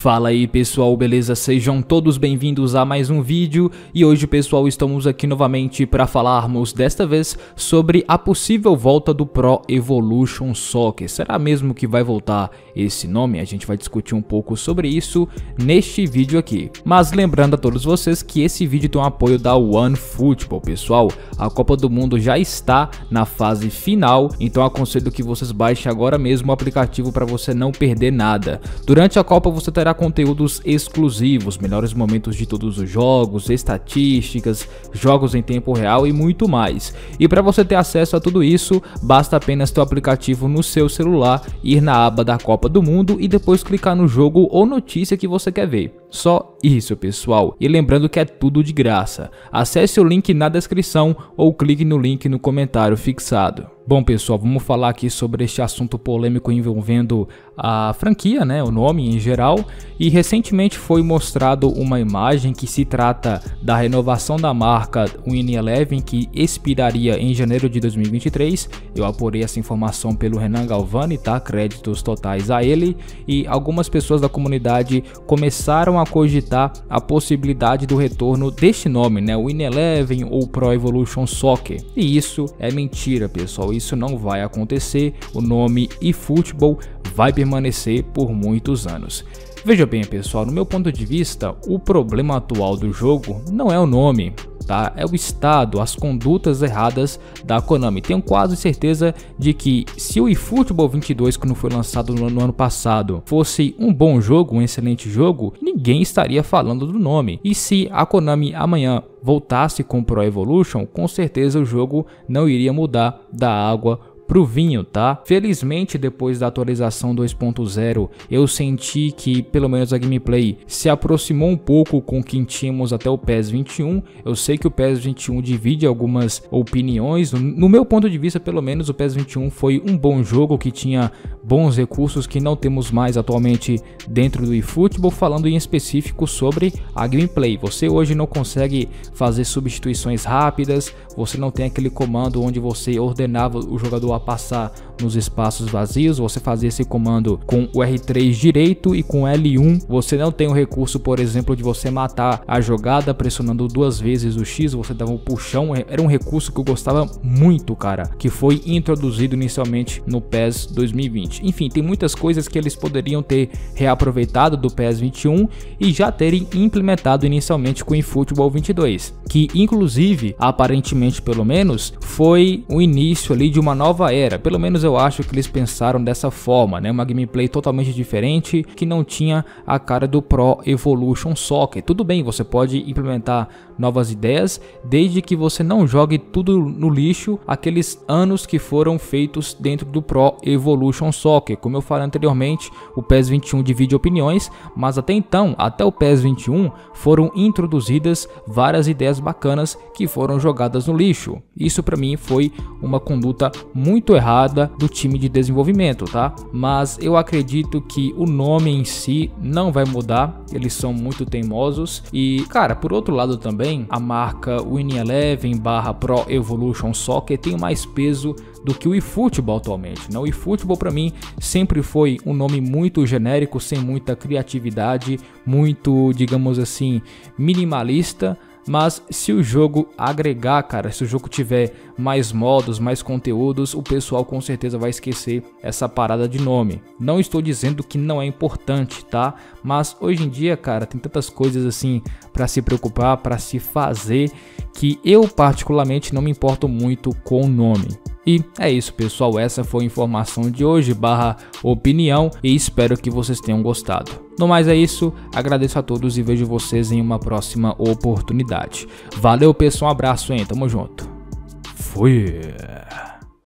Fala aí pessoal, beleza? Sejam todos bem-vindos a mais um vídeo e hoje pessoal estamos aqui novamente para falarmos desta vez sobre a possível volta do Pro Evolution Soccer. Será mesmo que vai voltar esse nome? A gente vai discutir um pouco sobre isso neste vídeo aqui. Mas lembrando a todos vocês que esse vídeo tem o apoio da OneFootball, pessoal. A Copa do Mundo já está na fase final, então aconselho que vocês baixem agora mesmo o aplicativo para você não perder nada. Durante a Copa você terá conteúdos exclusivos, melhores momentos de todos os jogos, estatísticas, jogos em tempo real e muito mais. E para você ter acesso a tudo isso, basta apenas ter o aplicativo no seu celular, ir na aba da Copa do Mundo e depois clicar no jogo ou notícia que você quer ver. Só isso, pessoal. E lembrando que é tudo de graça. Acesse o link na descrição ou clique no link no comentário fixado. Bom pessoal, vamos falar aqui sobre este assunto polêmico envolvendo a franquia, né, o nome em geral, e recentemente foi mostrado uma imagem que se trata da renovação da marca Win Eleven, que expiraria em janeiro de 2023. Eu apurei essa informação pelo Renan Galvani, tá? Créditos totais a ele, e algumas pessoas da comunidade começaram a cogitar a possibilidade do retorno deste nome, né, Win Eleven ou Pro Evolution Soccer. E isso é mentira, pessoal. Isso não vai acontecer, o nome eFootball vai permanecer por muitos anos. Veja bem pessoal, no meu ponto de vista, o problema atual do jogo não é o nome, tá? É o estado, as condutas erradas da Konami. Tenho quase certeza de que se o eFootball 22, quando foi lançado no ano passado, fosse um bom jogo, um excelente jogo, ninguém estaria falando do nome. E se a Konami amanhã voltasse com o Pro Evolution, com certeza o jogo não iria mudar da água pro vinho, tá? Felizmente, depois da atualização 2.0, eu senti que pelo menos a gameplay se aproximou um pouco com o que tínhamos até o PES 21. Eu sei que o PES 21 divide algumas opiniões. No meu ponto de vista, pelo menos, o PES 21 foi um bom jogo que tinha bons recursos que não temos mais atualmente dentro do eFootball. Falando em específico sobre a gameplay, você hoje não consegue fazer substituições rápidas, você não tem aquele comando onde você ordenava o jogador a passar nos espaços vazios. Você fazia esse comando com o R3 direito e com o L1. Você não tem o recurso, por exemplo, de você matar a jogada pressionando duas vezes o X, você dava um puxão. Era um recurso que eu gostava muito, cara, que foi introduzido inicialmente no PES 2020. Enfim, tem muitas coisas que eles poderiam ter reaproveitado do PES 21 e já terem implementado inicialmente com o eFootball 22, que inclusive, aparentemente pelo menos, foi o início ali de uma nova era. Pelo menos eu acho que eles pensaram dessa forma, né? Uma gameplay totalmente diferente que não tinha a cara do Pro Evolution Soccer. Tudo bem, você pode implementar novas ideias desde que você não jogue tudo no lixo aqueles anos que foram feitos dentro do Pro Evolution Soccer. Como eu falei anteriormente, o PES 21 divide opiniões, mas até então, até o PES 21, foram introduzidas várias ideias bacanas que foram jogadas no lixo. Isso para mim foi uma conduta muito errada do time de desenvolvimento, tá? Mas eu acredito que o nome em si não vai mudar, eles são muito teimosos. E cara, por outro lado também, a marca Win Eleven / Pro Evolution Soccer tem mais peso do que o eFootball atualmente, né? O eFootball para mim sempre foi um nome muito genérico, sem muita criatividade, muito, digamos assim, minimalista. Mas se o jogo agregar, cara, se o jogo tiver mais modos, mais conteúdos, o pessoal com certeza vai esquecer essa parada de nome. Não estou dizendo que não é importante, tá? Mas hoje em dia, cara, tem tantas coisas assim para se preocupar, para se fazer, que eu particularmente não me importo muito com o nome. E é isso, pessoal, essa foi a informação de hoje / opinião e espero que vocês tenham gostado. No mais é isso, agradeço a todos e vejo vocês em uma próxima oportunidade. Valeu pessoal, um abraço, hein, tamo junto. Fui!